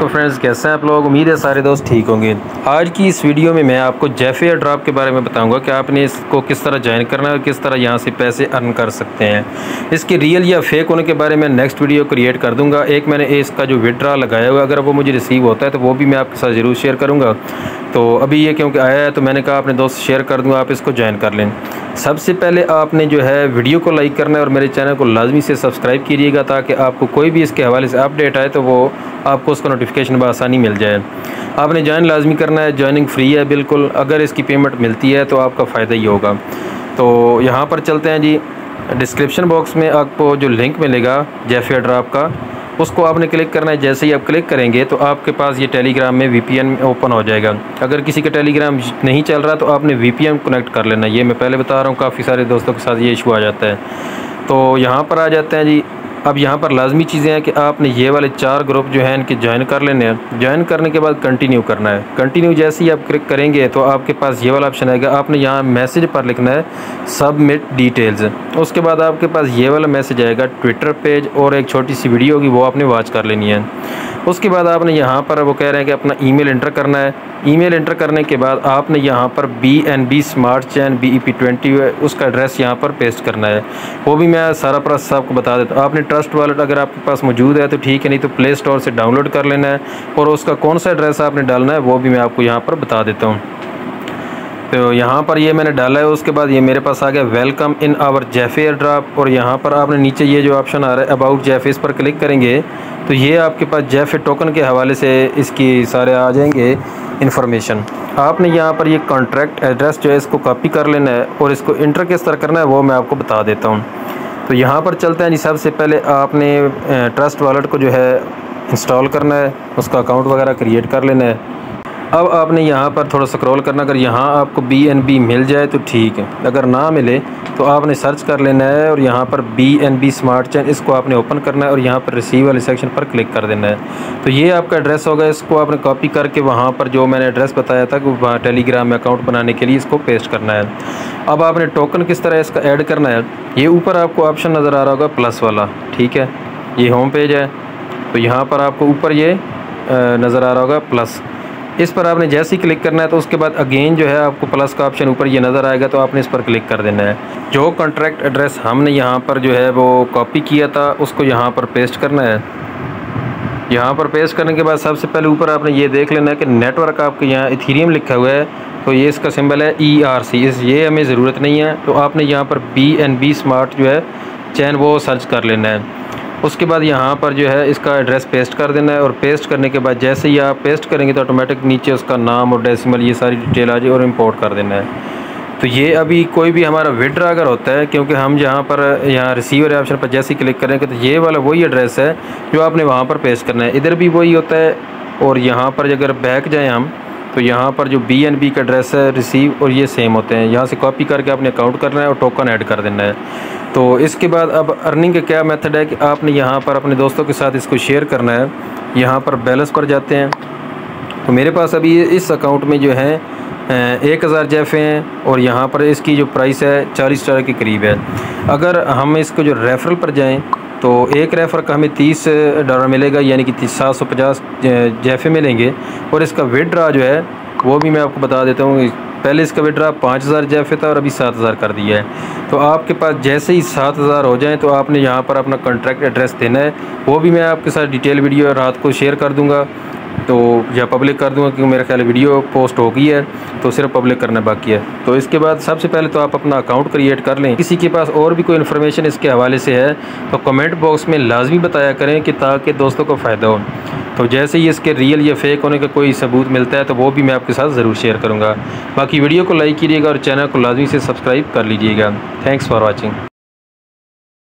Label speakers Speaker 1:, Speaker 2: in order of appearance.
Speaker 1: वालेकुम फ्रेंड्स, कैसे हैं आप लोग। उम्मीद है सारे दोस्त ठीक होंगे। आज की इस वीडियो में मैं आपको जैफे एयर ड्रॉप के बारे में बताऊंगा कि आपने इसको किस तरह ज्वाइन करना है और किस तरह यहां से पैसे अर्न कर सकते हैं। इसके रियल या फेक होने के बारे में नेक्स्ट वीडियो क्रिएट कर दूंगा। एक मैंने इसका जो विड्रॉ लगाया हुआ, अगर वो मुझे रिसीव होता है तो वो भी मैं आपके साथ ज़रूर शेयर करूँगा। तो अभी ये क्योंकि आया है तो मैंने कहा अपने दोस्त शेयर कर दूँगा, आप इसको ज्वाइन कर लें। सबसे पहले आपने जो है वीडियो को लाइक करना है और मेरे चैनल को लाजमी से सब्सक्राइब कीजिएगा ताकि आपको कोई भी इसके हवाले से अपडेट आए तो वो आपको उसका नोटिफिकेशन बआसानी मिल जाए। आपने ज्वाइन लाजमी करना है, ज्वाइनिंग फ्री है बिल्कुल। अगर इसकी पेमेंट मिलती है तो आपका फ़ायदा ही होगा। तो यहाँ पर चलते हैं जी। डिस्क्रिप्शन बॉक्स में आपको जो लिंक मिलेगा जैफे एयर ड्रॉप का, उसको आपने क्लिक करना है। जैसे ही आप क्लिक करेंगे तो आपके पास ये टेलीग्राम में VPN ओपन हो जाएगा। अगर किसी का टेलीग्राम नहीं चल रहा तो आपने VPN कनेक्ट कर लेना। ये मैं पहले बता रहा हूँ, काफ़ी सारे दोस्तों के साथ ये इशू आ जाता है। तो यहाँ पर आ जाते हैं जी। अब यहाँ पर लाजमी चीज़ें हैं कि आपने ये वाले 4 ग्रुप जो हैं इनके ज्वाइन कर लेने हैं। ज्वाइन करने के बाद कंटिन्यू करना है। कंटिन्यू जैसे ही आप क्लिक करेंगे तो आपके पास ये वाला ऑप्शन आएगा। आपने यहाँ मैसेज पर लिखना है सबमिट डिटेल्स। उसके बाद आपके पास ये वाला मैसेज आएगा ट्विटर पेज और एक छोटी सी वीडियो होगी, वो आपने वॉच कर लेनी है। उसके बाद आपने यहाँ पर वो कह रहे हैं कि अपना ईमेल एंटर करना है। ईमेल एंटर करने के बाद आपने यहाँ पर BNB स्मार्ट चैन BEP20 उसका एड्रेस यहाँ पर पेस्ट करना है। वो भी मैं सारा प्रोसेस आपको बता देता हूँ। आपने ट्रस्ट वॉलेट अगर आपके पास मौजूद है तो ठीक है, नहीं तो प्ले स्टोर से डाउनलोड कर लेना है और उसका कौन सा एड्रेस आपने डालना है वो भी मैं आपको यहाँ पर बता देता हूँ। तो यहाँ पर ये मैंने डाला है। उसके बाद ये मेरे पास आ गया वेलकम इन आवर जैफे एयर ड्रॉप। और यहाँ पर आपने नीचे ये जो ऑप्शन आ रहा है अबाउट जैफे, इस पर क्लिक करेंगे तो ये आपके पास जैफे टोकन के हवाले से इसकी सारे आ जाएंगे इन्फॉर्मेशन। आपने यहाँ पर ये कॉन्ट्रैक्ट एड्रेस जो है इसको कॉपी कर लेना है और इसको इंटर किस तरह करना है वो मैं आपको बता देता हूँ। तो यहाँ पर चलते हैं जी। सबसे पहले आपने ट्रस्ट वॉलेट को जो है इंस्टॉल करना है, उसका अकाउंट वगैरह क्रिएट कर लेना है। अब आपने यहाँ पर थोड़ा स्क्रॉल करना। अगर यहाँ आपको BNB मिल जाए तो ठीक है, अगर ना मिले तो आपने सर्च कर लेना है और यहाँ पर BNB स्मार्ट चैन इसको आपने ओपन करना है और यहाँ पर रिसीव वाले सेक्शन पर क्लिक कर देना है। तो ये आपका एड्रेस होगा। इसको आपने कॉपी करके वहाँ पर जो मैंने एड्रेस बताया था कि वहाँ टेलीग्राम में अकाउंट बनाने के लिए इसको पेस्ट करना है। अब आपने टोकन किस तरह इसका ऐड करना है, ये ऊपर आपको ऑप्शन नज़र आ रहा होगा प्लस वाला, ठीक है। ये होम पेज है तो यहाँ पर आपको ऊपर ये नज़र आ रहा होगा प्लस, इस पर आपने जैसे ही क्लिक करना है तो उसके बाद अगेन जो है आपको प्लस का ऑप्शन ऊपर ये नज़र आएगा तो आपने इस पर क्लिक कर देना है। जो कॉन्ट्रैक्ट एड्रेस हमने यहाँ पर जो है वो कॉपी किया था उसको यहाँ पर पेस्ट करना है। यहाँ पर पेस्ट करने के बाद सबसे पहले ऊपर आपने ये देख लेना है कि नेटवर्क आपके यहाँ इथीरियम लिखा हुआ है तो ये इसका सिंबल है ERC, ये हमें ज़रूरत नहीं है। तो आपने यहाँ पर BNB स्मार्ट जो है चैन वो सर्च कर लेना है। उसके बाद यहाँ पर जो है इसका एड्रेस पेस्ट कर देना है और पेस्ट करने के बाद जैसे ही आप पेस्ट करेंगे तो ऑटोमेटिक नीचे उसका नाम और डेसिमल ये सारी डिटेल आ जाए और इंपोर्ट कर देना है। तो ये अभी कोई भी हमारा विड्रॉ अगर होता है, क्योंकि हम जहाँ पर यहाँ रिसीवर ऑप्शन पर जैसे ही क्लिक करेंगे तो ये वाला वही एड्रेस है जो आपने वहाँ पर पेस्ट करना है। इधर भी वही होता है और यहाँ पर अगर बैक जाएँ हम तो यहाँ पर जो BNB का एड्रेस है रिसीव और ये सेम होते हैं। यहाँ से कॉपी करके अपने अकाउंट करना है और टोकन ऐड कर देना है। तो इसके बाद अब अर्निंग का क्या मेथड है कि आपने यहाँ पर अपने दोस्तों के साथ इसको शेयर करना है। यहाँ पर बैलेंस पर जाते हैं तो मेरे पास अभी इस अकाउंट में जो है 1000 जैफे हैं और यहाँ पर इसकी जो प्राइस है $40 के करीब है। अगर हम इसको जो रेफरल पर जाएँ तो एक रेफ़र का हमें $30 मिलेगा, यानी कि 750 जैफे मिलेंगे। और इसका विड्रॉ जो है वो भी मैं आपको बता देता हूँ। पहले इसका विड्रॉ 5000 जैफे था और अभी 7000 कर दिया है। तो आपके पास जैसे ही 7000 हो जाए तो आपने यहाँ पर अपना कॉन्ट्रैक्ट एड्रेस देना है। वो भी मैं आपके साथ डिटेल वीडियो रात को शेयर कर दूँगा तो या पब्लिक कर दूँगा, क्योंकि मेरे ख्याल वीडियो पोस्ट हो गई है तो सिर्फ पब्लिक करना बाकी है। तो इसके बाद सबसे पहले तो आप अपना अकाउंट क्रिएट कर लें। किसी के पास और भी कोई इन्फॉर्मेशन इसके हवाले से है तो कमेंट बॉक्स में लाजमी बताया करें कि ताकि दोस्तों को फ़ायदा हो। तो जैसे ही इसके रियल या फेक होने का कोई सबूत मिलता है तो वो भी मैं आपके साथ ज़रूर शेयर करूँगा। बाकी वीडियो को लाइक कीजिएगा और चैनल को लाजमी से सब्सक्राइब कर लीजिएगा। Thanks for watching.